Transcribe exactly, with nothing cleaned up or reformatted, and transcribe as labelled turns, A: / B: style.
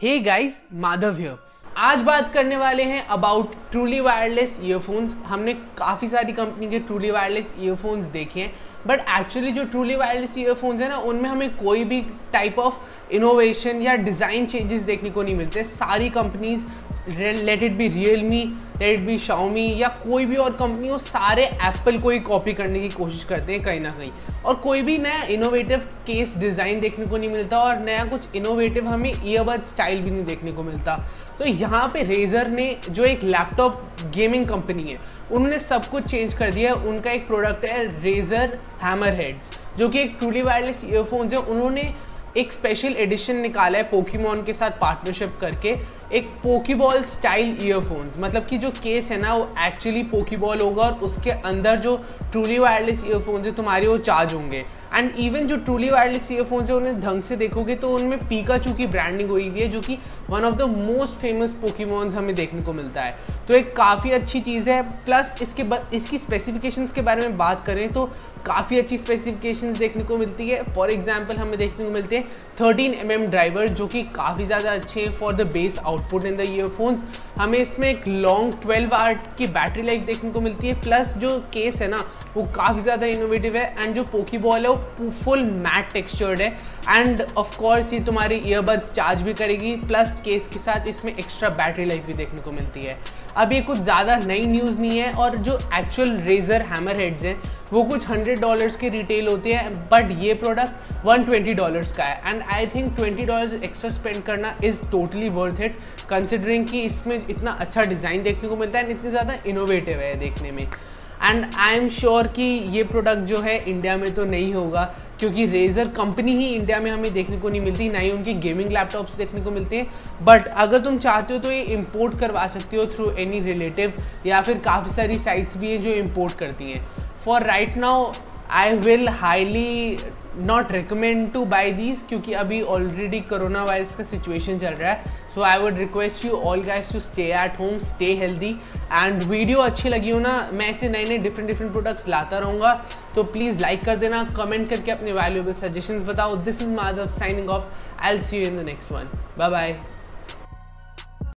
A: Hey guys, Madhav here. आज बात करने वाले हैं अबाउट ट्रूली वायरलेस ईयरफोन्स। हमने काफ़ी सारी कंपनी के ट्रूली वायरलेस ईयरफोन्स देखे हैं, बट एक्चुअली जो ट्रूली वायरलेस ईयरफोन्स है ना, उनमें हमें कोई भी टाइप ऑफ इनोवेशन या डिज़ाइन चेंजेस देखने को नहीं मिलते। सारी companies, let it be Realme, let it be Xiaomi या कोई भी और कंपनी हो, सारे एप्पल को ही कॉपी करने की कोशिश करते हैं कहीं ना कहीं, और कोई भी नया इनोवेटिव केस डिज़ाइन देखने को नहीं मिलता और नया कुछ इनोवेटिव हमें ईयरबड स्टाइल भी नहीं देखने को मिलता। तो यहाँ पे रेजर ने, जो एक लैपटॉप गेमिंग कंपनी है, उन्होंने सब कुछ चेंज कर दिया है। उनका एक प्रोडक्ट है रेजर हैमर हेड्स, जो कि एक ट्रूली वायरलेस ईयरफोन्स है। उन्होंने एक स्पेशल एडिशन निकाला है पोकेमॉन के साथ पार्टनरशिप करके, एक पोकेबॉल स्टाइल ईयरफोन्स। मतलब कि जो केस है ना, वो एक्चुअली पोकेबॉल होगा और उसके अंदर जो ट्रूली वायरलेस ईयरफोन्स है तुम्हारे, वो चार्ज होंगे। एंड इवन जो ट्रूली वायरलेस ईयरफोन्स है, उन्हें ढंग से देखोगे तो उनमें पीकाचू की ब्रांडिंग हुई हुई है, जो कि one of the most famous Pokemons हमें देखने को मिलता है। तो एक काफ़ी अच्छी चीज़ है। प्लस इसके इसकी स्पेसिफिकेशंस के बारे में बात करें तो काफ़ी अच्छी स्पेसिफिकेशंस देखने को मिलती है। फॉर एग्जांपल हमें देखने को मिलते हैं थर्टीन एम एम ड्राइवर, जो कि काफ़ी ज़्यादा अच्छे हैं for the bass output in the earphones. हमें इसमें एक लॉन्ग ट्वेल्व आवर की बैटरी लाइफ देखने को मिलती है। प्लस जो केस है ना, वो काफ़ी ज़्यादा इनोवेटिव है। एंड जो पोकेबॉल है वो फुल मैट टेक्सचर्ड है। एंड ऑफ कोर्स ये तुम्हारे ईयरबड्स चार्ज भी करेगी। प्लस केस के साथ इसमें एक्स्ट्रा बैटरी लाइफ भी देखने को मिलती है। अब ये कुछ ज़्यादा नई न्यूज़ नहीं है, और जो एक्चुअल रेजर हैमर हेड्स हैं वो कुछ हंड्रेड डॉलर्स के रिटेल होते हैं, बट ये प्रोडक्ट वन ट्वेंटी डॉलर्स का है। And I think twenty dollars extra spend करना is totally worth it, considering कि इसमें इतना अच्छा डिज़ाइन देखने को मिलता है, इतनी ज़्यादा इनोवेटिव है देखने में। एंड आई एम श्योर कि ये प्रोडक्ट जो है इंडिया में तो नहीं होगा, क्योंकि रेजर कंपनी ही इंडिया में हमें देखने को नहीं मिलती, ना ही उनकी गेमिंग लैपटॉप्स देखने को मिलते हैं। बट अगर तुम चाहते हो तो ये इंपोर्ट करवा सकते हो थ्रू एनी रिलेटिव, या फिर काफ़ी सारी साइट्स भी हैं जो इंपोर्ट करती हैं। For right now I will highly not recommend to buy these, क्योंकि अभी ऑलरेडी कोरोना वायरस का सिचुएशन चल रहा है। So I would request you all guys to stay at home, stay healthy. And video अच्छी लगी हो ना, मैं ऐसे नए नए डिफरेंट डिफरेंट प्रोडक्ट्स लाता रहूँगा, तो प्लीज़ लाइक कर देना, कमेंट करके अपने वैल्यूएबल सजेशंस बताओ। This is Madhav signing off. I will see you in the next one. Bye bye.